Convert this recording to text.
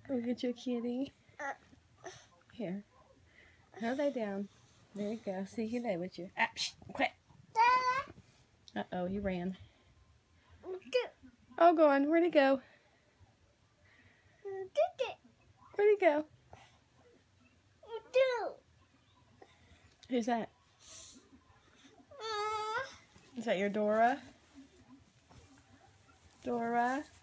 Go get your kitty. Here. Go lay down. There you go. See, he lay with you. Ah, shh, quiet. Uh-oh, he ran. Oh, gone. Where'd he go? Where'd he go? Who's that? Is that your Dora? Dora?